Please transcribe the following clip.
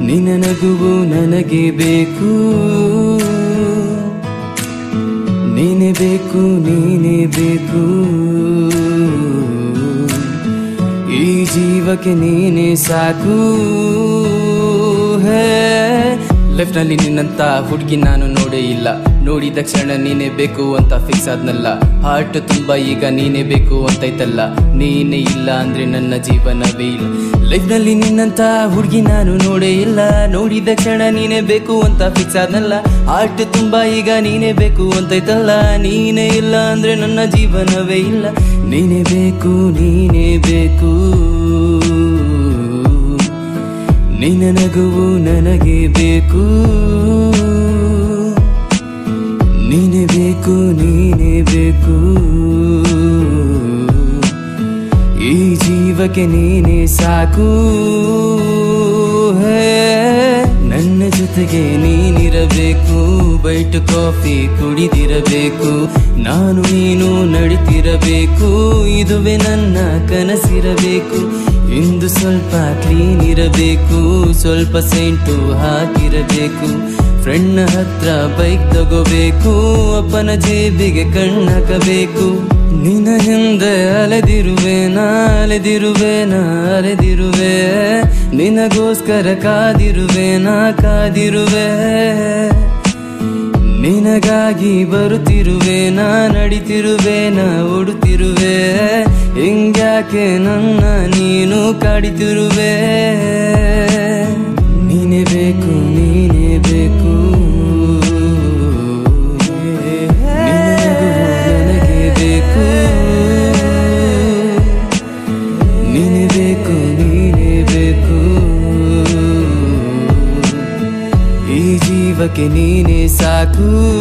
ನಿನ್ನ ನಗುವು ನನಗೆ ಬೇಕು ನೀನೆ ಬೇಕು ನೀನೆ ಬೇಕು ಈ ಜೀವಕ್ಕೆ ನೀನೆ ಸಾಕು ಲೈಫ್ ನಲ್ಲಿ ನಿನ್ನಂತ ಹುಡುಗಿ ನಾನು ನೋಡೇ ಇಲ್ಲ ನೋಡಿದ ಕ್ಷಣ ನೀನೆ ಬೇಕು ಅಂತ ಫಿಕ್ಸ್ ಆದ್ನಲ್ಲ ಹಾರ್ಟ್ ತುಂಬಾ ಈಗ ನೀನೆ ಬೇಕು ಅಂತೈತಲ್ಲ ನೀನೆ ಇಲ್ಲ ಅಂದ್ರೆ ನನ್ನ ಜೀವನವೇ ಇಲ್ಲ ಲೈಫ್ ನಲ್ಲಿ ನಿನ್ನಂತ ಹುಡುಗಿ ನಾನು ನೋಡೇ ಇಲ್ಲ ನೋಡಿದ ಕ್ಷಣ ನೀನೆ ಬೇಕು ಅಂತ ಫಿಕ್ಸ್ ಆದ್ನಲ್ಲ ಹಾರ್ಟ್ ತುಂಬಾ ಈಗ ನೀನೆ ಬೇಕು ಅಂತೈತಲ್ಲ ನೀನೆ ಇಲ್ಲ ಅಂದ್ರೆ ನನ್ನ ಜೀವನವೇ ಇಲ್ಲ ನೀನೆ ಬೇಕು ನೀನೆ ಬೇಕು ನಿನ್ನ ನಗುವು ನನಗೆ ಬೇಕು ನೀನೆ ಬೇಕು ನೀನೆ ಬೇಕು ಈ ಜೀವಕ್ಕೆ ನೀನೆ ಸಾಕು ನನ್ನ ಜೊತೆಗೆ ನೀನಿರಬೇಕು ಬೈಟ್ ಕಾಫಿ ಕುಡಿದಿರಬೇಕು ನಾನು ನೀನು ನಡಿತಿರಬೇಕು ಇದುವೇ ನನ್ನ ಕನಸಿರಬೇಕು ಇಂದು ಸ್ವಲ್ಪ ಕ್ಲೀನ್ ಇರಬೇಕು ಸ್ವಲ್ಪ ಸೆಂಟು ಹಾಕಿರಬೇಕು ಫ್ರೆಂಡ್ ಹತ್ರ ಬೈಕ್ ತಗೋಬೇಕು ಅಪ್ಪನ ಜೇಬಿಗೆ ಕಣ್ಣಾಕಬೇಕು ನಿನ್ನ ಹಿಂದೆ ಅಲೆದಿರುವೆ ಅಲೆದಿರುವೆ ನಿನಗೋಸ್ಕರ ಕಾದಿರುವೆ ಕಾದಿರುವೆ ನಿನಗಾಗಿ ಬರುತ್ತಿರುವೆ ನಡಿತಿರುವೆ ಓಡುತ್ತಿರುವೆ ಹಿಂಗ್ಯಾಕೆ ನನ್ನ ನೀನು ಕಾಡಿತಿರುವೆ ನೀನೆ ಬೇಕು ನೀನೆ ಬೇಕು ನನಗೆ ಬೇಕು ನೀನೆ ಬೇಕು ನೀನೆ ಬೇಕು ಈ ಜೀವಕ್ಕೆ ನೀನೆ ಸಾಕು